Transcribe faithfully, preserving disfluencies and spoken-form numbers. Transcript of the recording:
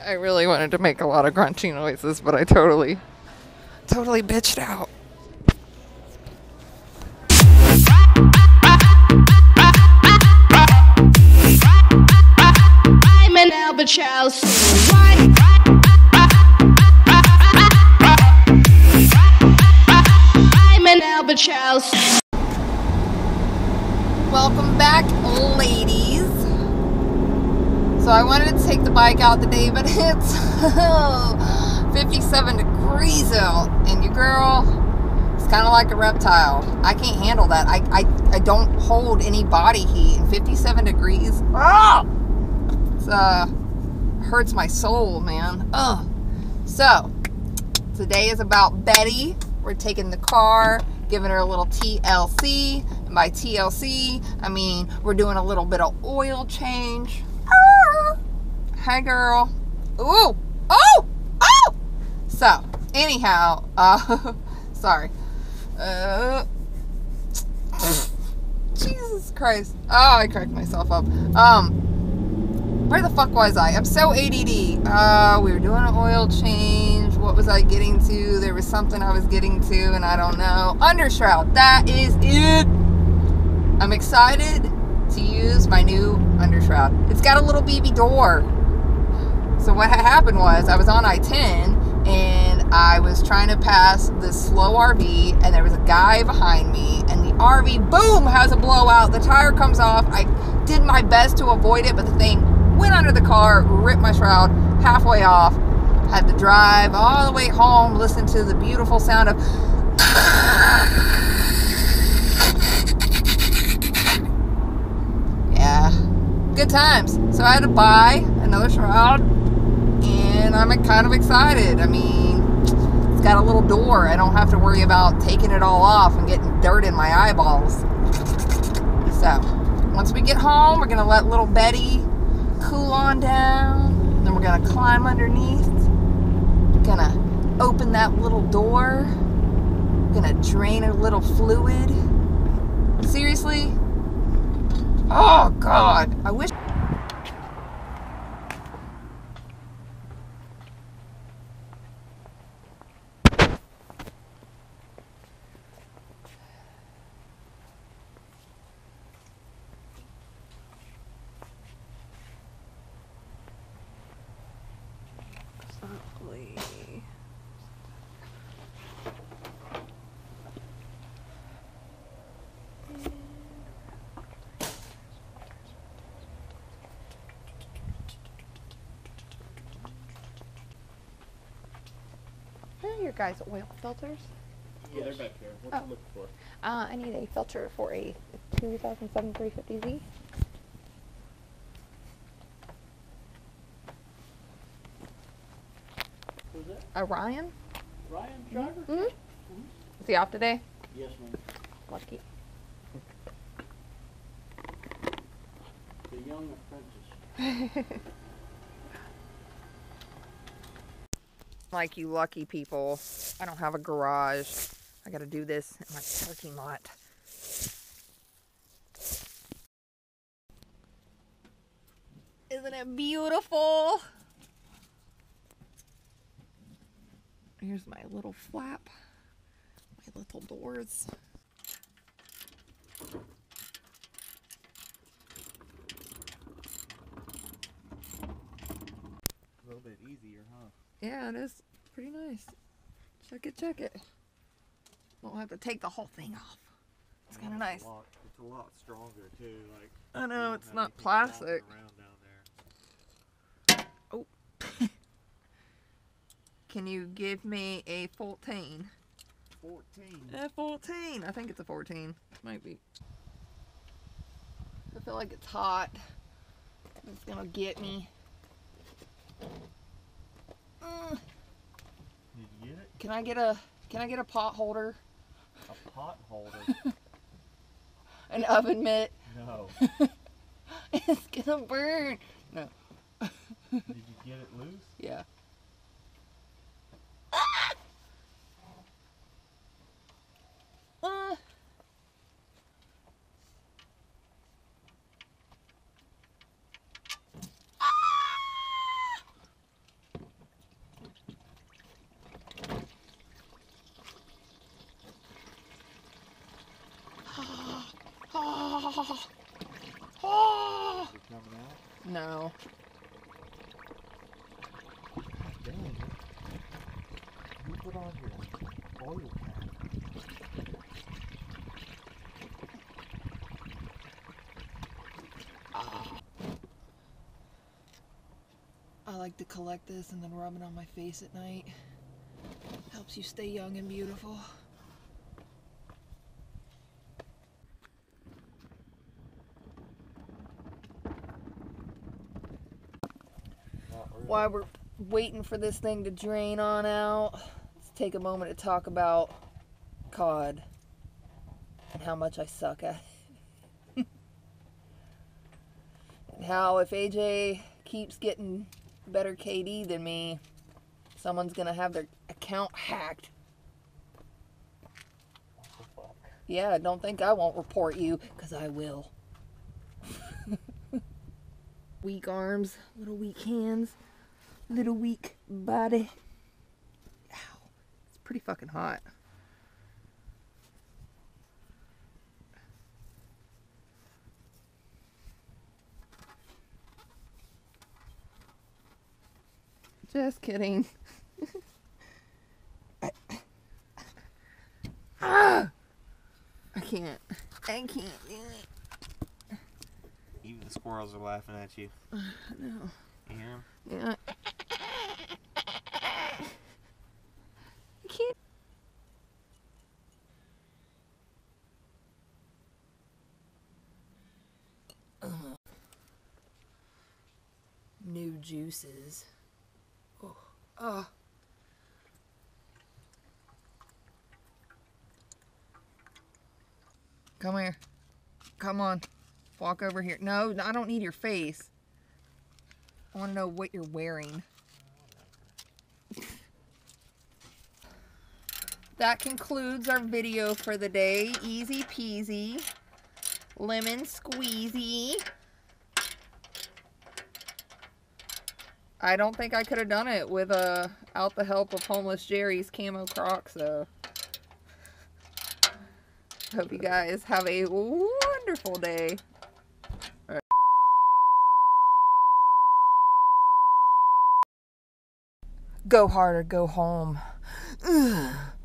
I really wanted to make a lot of crunchy noises, but I totally, totally bitched out. I'm an albatross. I'm an albatross. Welcome back, ladies. So I wanted to take the bike out today, but it's fifty-seven degrees out, and your girl is kind of like a reptile. I can't handle that. I, I, I don't hold any body heat in fifty-seven degrees. Ah! It's, uh, hurts my soul, man. Ugh. So, today is about Betty. We're taking the car, giving her a little T L C. And by T L C, I mean we're doing a little bit of oil change. Ah! Hi, girl. Ooh! Oh! Oh! So, anyhow, uh, sorry. Uh, Jesus Christ. Oh, I cracked myself up. Um, where the fuck was I? I'm so A D D. Uh, we were doing an oil change. What was I getting to? There was something I was getting to, and I don't know. Undershroud. That is it. I'm excited to use my new undershroud. It's got a little B B door. So what had happened was I was on I ten and I was trying to pass this slow R V, and there was a guy behind me, and the R V, boom, has a blowout. The tire comes off. I did my best to avoid it, but the thing went under the car, ripped my shroud halfway off. Had to drive all the way home, listen to the beautiful sound of yeah, good times. So I had to buy another shroud, and I'm kind of excited. I mean, it's got a little door. I don't have to worry about taking it all off and getting dirt in my eyeballs. So once we get home, we're gonna let little Betty cool on down. Then we're gonna climb underneath. Gonna open that little door. Gonna drain a little fluid. Seriously? Oh God, I wish. Where are your guys' oil filters? Yeah, they're back here. What are Oh. you looking for? Uh, I need a filter for a two thousand seven three fifty Z. Who's that? A Ryan? Ryan Driver? Mm-hmm. Mm-hmm. Is he off today? Yes, ma'am. Lucky. The young apprentice. Like you lucky people, I don't have a garage. I gotta do this in my parking lot. Isn't it beautiful? Here's my little flap, my little doors. A little bit easier, huh? Yeah, it is pretty nice. Check it, check it. Don't have to take the whole thing off. It's kind of nice. A lot, it's a lot stronger too. Like I know, you it's don't not have anything plastic. flopping around down there. Oh. Can you give me a fourteen? fourteen. A fourteen. I think it's a fourteen. Might be. I feel like it's hot. It's gonna get me. Uh, Did you get it? can I get a Can I get a pot holder? A pot holder? An oven mitt? No. It's gonna burn. No. Did you get it loose? Yeah. Uh. Oh. Oh. Is it coming out? No. Dang it. You put on your oil cap. I like to collect this and then rub it on my face at night. Helps you stay young and beautiful. Not really. While we're waiting for this thing to drain on out, let's take a moment to talk about cod and how much I suck at it. And how if A J keeps getting better K D than me, someone's gonna have their account hacked. What the fuck? Yeah, don't think I won't report you, because I will. Weak arms, little weak hands, little weak body. Ow, it's pretty fucking hot. Just kidding. I, ah! I can't. I can't do it. Even the squirrels are laughing at you. No. You hear them? Yeah. I can't. Ugh. New juices. Oh. Oh. Come here. Come on. Walk over here. No, I don't need your face. I want to know what you're wearing. That concludes our video for the day. Easy peasy. Lemon squeezy. I don't think I could have done it without uh, the help of Homeless Jerry's camo Crocs, though. Hope you guys have a wonderful day. Right. Go hard or go home. Ugh.